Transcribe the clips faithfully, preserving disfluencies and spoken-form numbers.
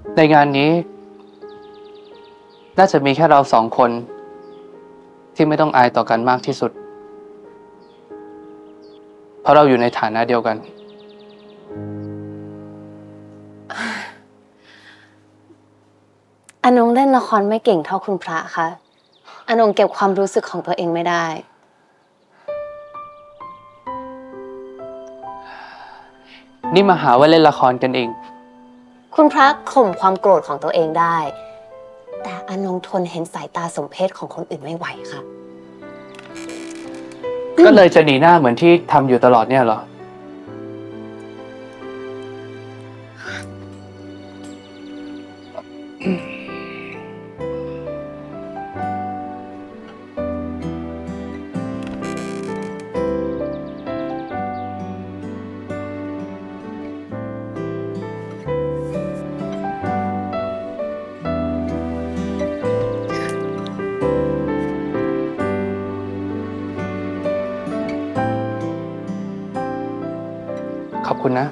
ในงานนี้น่าจะมีแค่เราสองคนที่ไม่ต้องอายต่อกันมากที่สุดเพราะเราอยู่ในฐานะเดียวกันอนงเล่นละครไม่เก่งเท่าคุณพระค่ะอนงเก็บความรู้สึกของตัวเองไม่ได้นี่มาหาว่าเล่นละครกันเองคุณพระข่มความโกรธของตัวเองได้แต่อนงทนเห็นสายตาสมเพชของคนอื่นไม่ไหวค่ะก็เลยจะหนีหน้าเหมือนที่ทำอยู่ตลอดเนี่ยเหรอขอบคุณนะ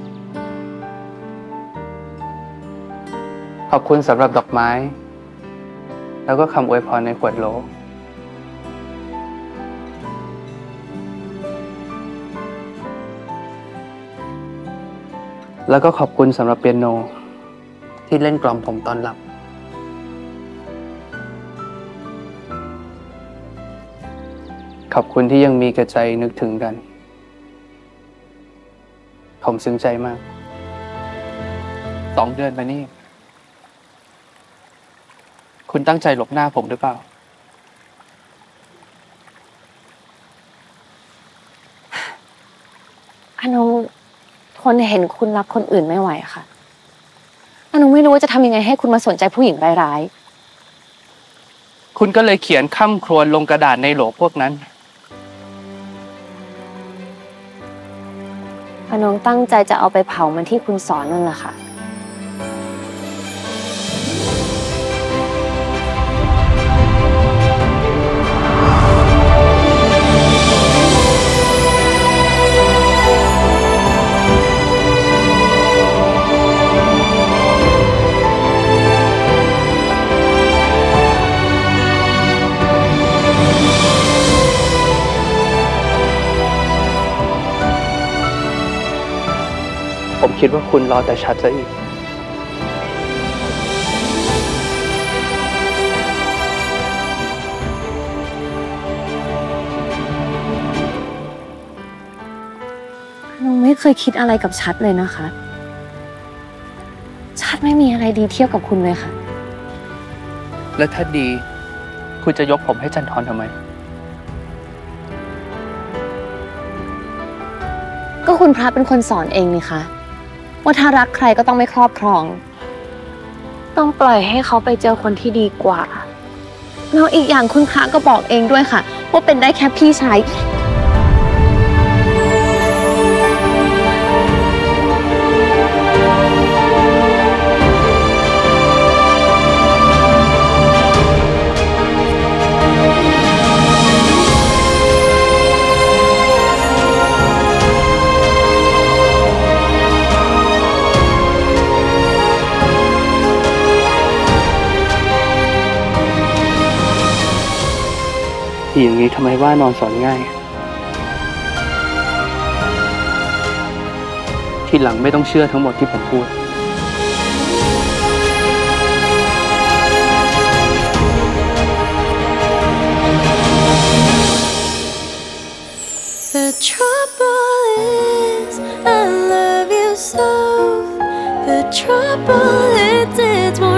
ขอบคุณสำหรับดอกไม้แล้วก็คำอวยพรในขวดโหลแล้วก็ขอบคุณสำหรับเปียโนที่เล่นกล่อมผมตอนหลับขอบคุณที่ยังมีกระใจนึกถึงกันผมซึ้งใจมากสองเดือนมานี่คุณตั้งใจหลบหน้าผมหรือเปล่าอนงทนเห็นคุณรักคนอื่นไม่ไหวค่ะอนงไม่รู้ว่าจะทำยังไงให้คุณมาสนใจผู้หญิงร้ายๆคุณก็เลยเขียนค่ำครวญลงกระดาษในโหลพวกนั้นอนงตั้งใจจะเอาไปเผามันที่คุณสอนนั่นแหละค่ะผมคิดว่าคุณรอแต่ชัดซะอีกอนงไม่เคยคิดอะไรกับชัดเลยนะคะชัดไม่มีอะไรดีเทียบกับคุณเลยค่ะแล้วถ้าดีคุณจะยกผมให้จันทรทำไมก็คุณพระเป็นคนสอนเองนี่คะว่าถ้ารักใครก็ต้องไม่ครอบครองต้องปล่อยให้เขาไปเจอคนที่ดีกว่าแล้วอีกอย่างคุณพระก็บอกเองด้วยค่ะว่าเป็นได้แค่พี่ชายอย่างนี้ทำไมว่านอนสอนง่ายทีหลังไม่ต้องเชื่อทั้งหมดที่ผมพูด The trouble is I love you so The trouble is it won't